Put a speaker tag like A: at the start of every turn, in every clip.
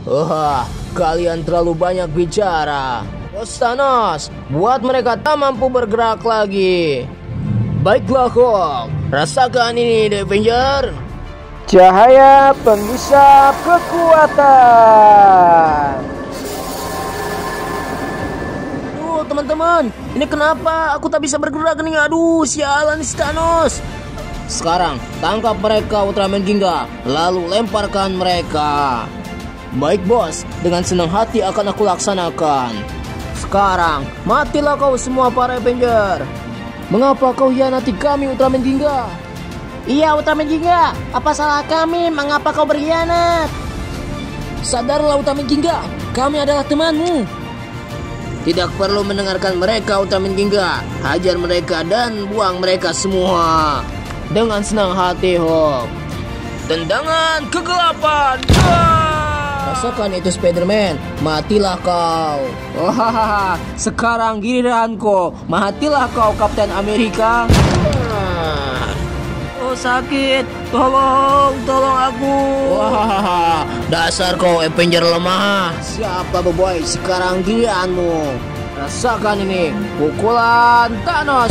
A: Wah, kalian terlalu banyak bicara. Bos Thanos, buat mereka tak mampu bergerak lagi. Baiklah Hulk, rasakan ini The Avenger.
B: Cahaya penghisap kekuatan.
A: Aduh teman-teman, ini kenapa aku tak bisa bergerak nih? Aduh, sialan si Thanos. Sekarang tangkap mereka Ultraman Ginga, lalu lemparkan mereka. Baik bos, dengan senang hati akan aku laksanakan. Sekarang matilah kau semua para Avenger. Mengapa kau hianati kami Ultraman Ginga?
C: Iya Ultraman Ginga, apa salah kami? Mengapa kau berkhianat?
A: Sadarlah Ultraman Ginga, kami adalah temanmu. Tidak perlu mendengarkan mereka Ultraman Ginga. Hajar mereka dan buang mereka semua. Dengan senang hati Hulk. Tendangan kegelapan. Rasakan itu Spider-Man, matilah kau. Wah, sekarang giliranku. Matilah kau Kapten Amerika. Oh sakit, tolong aku. Wah, dasar kau Avenger lemah. Siapa boy? Sekarang giliranmu. Rasakan ini, pukulan Thanos.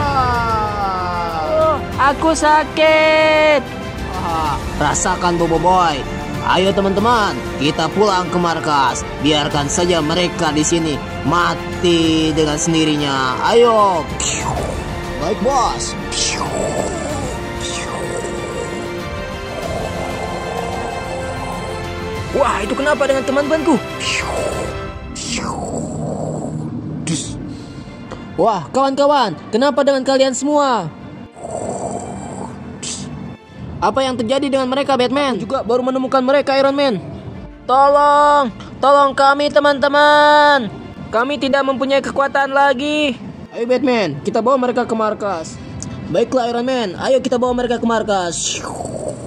C: Aku sakit.
A: Wah, rasakan boy. Ayo teman-teman, kita pulang ke markas. Biarkan saja mereka di sini mati dengan sendirinya. Ayo. Baik bos. Wah, itu kenapa dengan teman-temanku? Wah, kawan-kawan, kenapa dengan kalian semua? Apa yang terjadi dengan mereka, Batman? Aku juga baru menemukan mereka, Iron Man. Tolong kami, teman-teman. Kami tidak mempunyai kekuatan lagi. Ayo, Batman, kita bawa mereka ke markas. Baiklah, Iron Man, ayo kita bawa mereka ke markas.